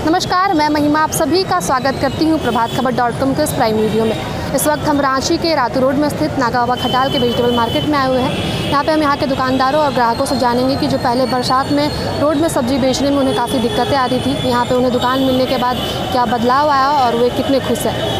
नमस्कार, मैं महिमा आप सभी का स्वागत करती हूं प्रभातखबर.com के इस प्राइम वीडियो में। इस वक्त हम रांची के रातू रोड में स्थित नागावा खटाल के वेजिटेबल मार्केट में आए हुए हैं। यहाँ पे हम यहाँ के दुकानदारों और ग्राहकों से जानेंगे कि जो पहले बरसात में रोड में सब्जी बेचने में उन्हें काफ़ी दिक्कतें आती थी, यहाँ पे उन्हें दुकान मिलने के बाद क्या बदलाव आया और वे कितने खुश हैं।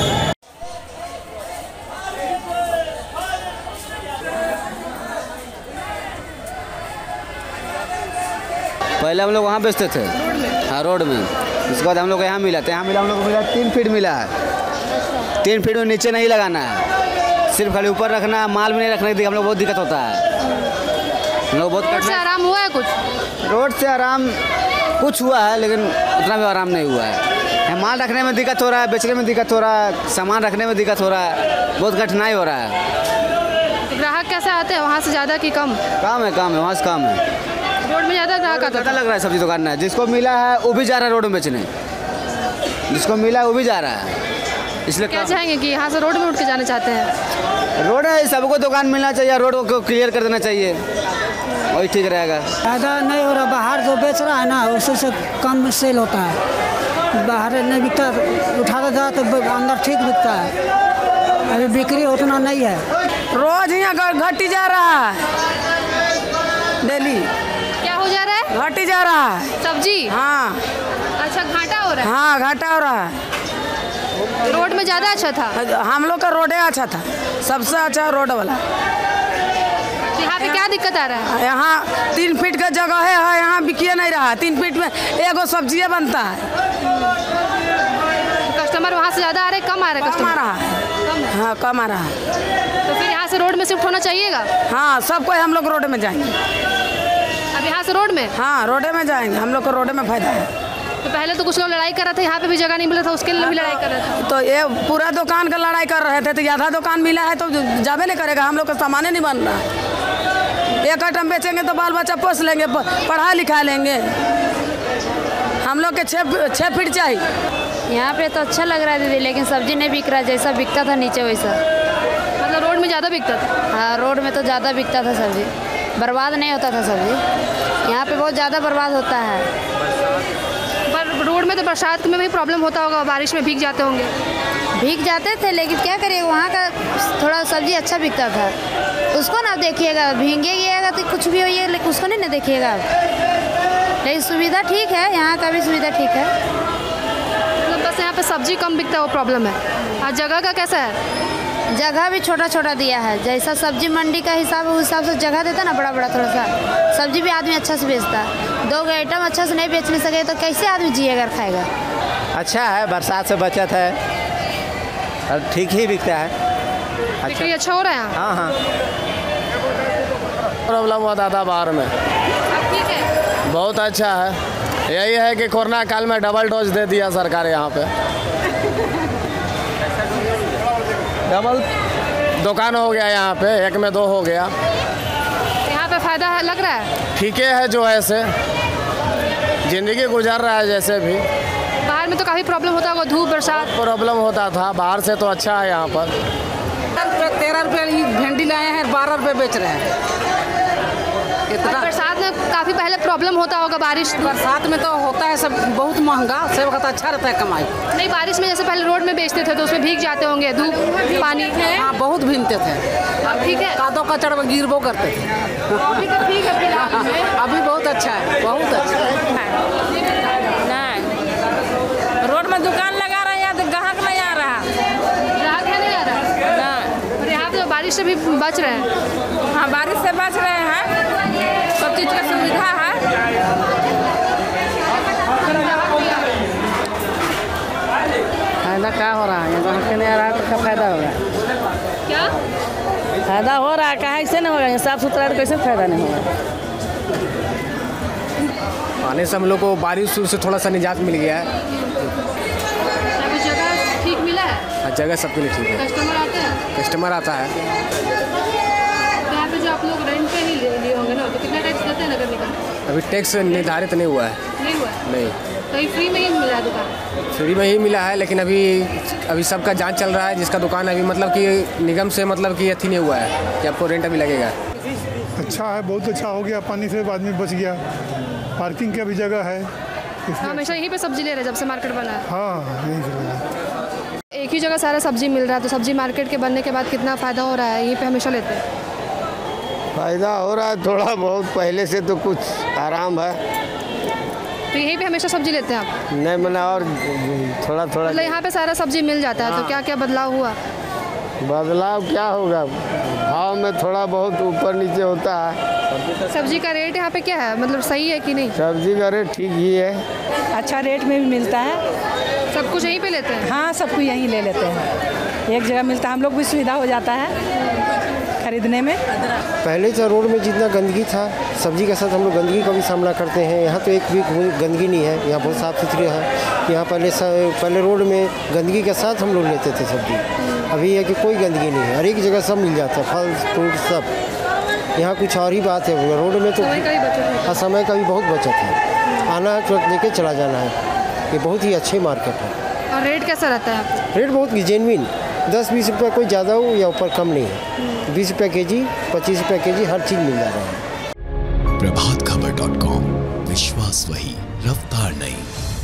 पहले हम लोग वहाँ बेचते थे, हाँ रोड में। उसके बाद हम लोग यहाँ मिला हम लोग को मिला 3 फीट मिला है। 3 फीट में नीचे नहीं लगाना है, सिर्फ खाली ऊपर रखना है, माल भी नहीं रखने की हम लोग बहुत दिक्कत होता है। हम लोग बहुत रोड से आराम हुआ है कुछ? रोड से आराम कुछ हुआ है, लेकिन उतना भी आराम नहीं हुआ है। माल रखने में दिक्कत हो रहा है, बेचने में दिक्कत हो रहा है, सामान रखने में दिक्कत हो रहा है, बहुत कठिनाई हो रहा है। ग्राहक कैसे आते हैं, वहाँ से ज़्यादा कि कम? काम है, वहाँ से काम है। रोड में ज़्यादा ग्राहक आता ज़्यादा लग रहा है। सब्जी दुकान में जिसको मिला है वो भी जा रहा है रोड में बेचने, जिसको मिला है वो भी जा रहा है। इसलिए क्या चाहेंगे कि यहाँ से रोड में उठ के जाना चाहते हैं? रोड है, सबको दुकान मिलना चाहिए, रोड को क्लियर कर देना चाहिए, वही ठीक रहेगा। फायदा नहीं हो रहा, बाहर जो बेच रहा है ना उससे से कम सेल होता है। बाहर नहीं बिकता, उठाता जा तो अंदर ठीक बिकता है, अभी बिक्री उतना नहीं है। रोज यहाँ घटी जा रहा है, डेली क्या हो जा रहा है? घटी जा रहा है सब्जी। हाँ। अच्छा, घाटा हो रहा है? हाँ, घाटा हो रहा है। रोड में ज़्यादा अच्छा था? हम लोग का रोड अच्छा था, सबसे अच्छा रोड वाला। यहाँ पे क्या दिक्कत आ रहा है? यहाँ 3 फीट का जगह है, यहाँ बिकिए नहीं रहा। 3 फीट में एगो सब्जियाँ बनता है। कस्टमर वहाँ से ज़्यादा आ रहे, कम आ रहे? कम आ रहा है। हाँ, कम आ रहा है। तो फिर यहाँ से रोड में शिफ्ट होना चाहिएगा? हाँ, सब कोई हम लोग रोड में जाएंगे। अब यहाँ से रोड में? हाँ, रोड में जाएंगे, हम लोग को रोड में फायदा है। तो पहले तो कुछ लोग लड़ाई कर रहे थे, यहाँ पे भी जगह नहीं मिला था, उसके लिए भी लड़ाई कर रहे थे। तो ये पूरा दुकान का लड़ाई कर रहे थे, तो आधा दुकान मिला है तो जाबे नहीं करेगा। हम लोग का सामान नहीं बन रहा है। एक आइटम बेचेंगे तो बाल बच्चा पोस लेंगे, पढ़ा लिखा लेंगे। हम लोग के 6 फीट चाहिए। यहाँ पे तो अच्छा लग रहा है दीदी, लेकिन सब्जी नहीं बिक रहा, जैसा बिकता था नीचे वैसा। मतलब रोड में ज़्यादा बिकता था? हाँ, रोड में तो ज़्यादा बिकता था सब्जी, बर्बाद नहीं होता था सब्जी। यहाँ पे बहुत ज़्यादा बर्बाद होता है। पर रोड में तो बरसात में भी प्रॉब्लम होता होगा, बारिश में भीग जाते होंगे? भीग जाते थे, लेकिन क्या करिएगा, वहाँ का थोड़ा सब्जी अच्छा बिकता था। उसको ना देखिएगा, भीगेगा तो कुछ भी होइए, लेकिन उसको नहीं ना देखिएगा। लेकिन सुविधा ठीक है, यहाँ का भी सुविधा ठीक है। मतलब बस यहाँ पे सब्जी कम बिकता है, वो प्रॉब्लम है। और जगह का कैसा है? जगह भी छोटा छोटा दिया है, जैसा सब्जी मंडी का हिसाब है उस हिसाब से जगह देता ना बड़ा बड़ा थोड़ा सा। सब्जी भी आदमी अच्छा से बेचता है। 2 आइटम अच्छा से नहीं बेच नहीं सके तो कैसे आदमी जिएगा, खाएगा? अच्छा है, बरसात से बचत है और ठीक ही बिकता है। अच्छा हो रहा है? हाँ। प्रॉब्लम होता था बाहर में, अब ठीक है, बहुत अच्छा है। यही है कि कोरोना काल में डबल डोज दे दिया सरकार यहाँ पे। डबल दुकान हो गया यहाँ पे, 1 में 2 हो गया। यहाँ पे फायदा लग रहा है? ठीक है, जो है से जिंदगी गुजार रहा है। जैसे भी बाहर में तो काफ़ी प्रॉब्लम होता होगा, धूप बरसात। प्रॉब्लम होता था, बाहर से तो अच्छा है यहाँ पर। 13 रुपये भिंडी लाए हैं, 12 रुपये बेच रहे हैं। इतना बरसात में काफ़ी पहले प्रॉब्लम होता होगा, बरसात में तो होता है सब बहुत महंगा, सब वक्त अच्छा रहता है कमाई। नहीं, बारिश में जैसे पहले रोड में बेचते थे तो उसमें भीग जाते होंगे, धूप पानी। हाँ, बहुत भीगते थे। अब ठीक है, कादो कचड़ में गिरबो करते थे। अभी तो ठीक है फिलहाल में। अभी बहुत अच्छा है, बहुत अच्छा है। रोड में दुकान लगा रहे हैं तो ग्राहक नहीं आ रहा। ग्राहक नहीं आ रहा? और यहाँ पे बारिश से भी बच रहे हैं? हाँ, बारिश से बच रहे हैं, सब चीज़ का सुविधा है। फायदा क्या हो रहा है? ग्राहक नहीं आ रहा है तो क्या फायदा होगा? क्या फायदा हो रहा है? कहाँ ऐसे नहीं होगा, साफ सुथरा तो कैसे फायदा नहीं होगा? आने से हम लोग को बारिश से थोड़ा सा निजात मिल गया है। कुछ जगह ठीक मिला है? जगह सबके लिए ठीक है, कस्टमर आते हैं? कस्टमर आता है। यहाँ पे जो आप लोग रेंट पे ही लिए होंगे ना, तो कितना टैक्स देते हैं नगर निगम? अभी टैक्स निर्धारित नहीं हुआ है। नहीं हुआ है? नहीं, तो ये फ्री में ही मिला है दुकान? फ्री में ही मिला है, लेकिन अभी सबका जांच चल रहा है। जिसका दुकान अभी मतलब कि निगम से मतलब कि अथी नहीं हुआ है कि आपको रेंट अभी लगेगा। अच्छा है, बहुत अच्छा हो गया, पानी से आदमी बच गया। पार्किंग की भी जगह है, हमेशा यहीं पे सब्जी ले रहे हैं जब से मार्केट बना है? हाँ यही चल रहा है। एक ही जगह सारा सब्जी मिल रहा है, तो सब्जी मार्केट के बनने के बाद कितना फ़ायदा हो रहा है? यहीं पे हमेशा लेते हैं? फ़ायदा हो रहा है थोड़ा बहुत, पहले से तो कुछ आराम है। तो यहीं पे हमेशा सब्जी लेते हैं आप? नहीं मैंने और थोड़ा थोड़ा मतलब यहाँ पे सारा सब्जी मिल जाता है, तो क्या क्या बदलाव हुआ? बदलाव क्या होगा, भाव में थोड़ा बहुत ऊपर नीचे होता है। सब्जी का रेट यहाँ पे क्या है, मतलब सही है कि नहीं? सब्जी का रेट ठीक ही है, अच्छा रेट में भी मिलता है। सब कुछ यहीं पे लेते हैं? हाँ सब कुछ यहीं ले लेते हैं, एक जगह मिलता है, हम लोग भी सुविधा हो जाता है खरीदने में। पहले तो रोड में जितना गंदगी था, सब्जी के साथ हम लोग गंदगी का भी सामना करते हैं। यहाँ तो एक भी गंदगी नहीं है, यहाँ बहुत साफ़ सुथरी है। यहाँ पहले रोड में गंदगी के साथ हम लोग लेते थे सब्जी, अभी है कि कोई गंदगी नहीं है, हर एक जगह सब मिल जाता है, फल फ्रूट सब। यहाँ कुछ और ही बात है, रोड में तो समय का भी बहुत बचत है, आना है तुरंत लेके चला जाना है, ये बहुत ही अच्छी मार्केट है। और रेट कैसा रहता है आपका? रेट बहुत जेन्युइन, 10-20 रुपये कोई ज़्यादा हो या ऊपर कम नहीं है। 20 रुपये केजी, 25 रुपये केजी, हर चीज़ मिल जा रहा है। प्रभातखबर.com, विश्वास वही, रफ्तार नहीं।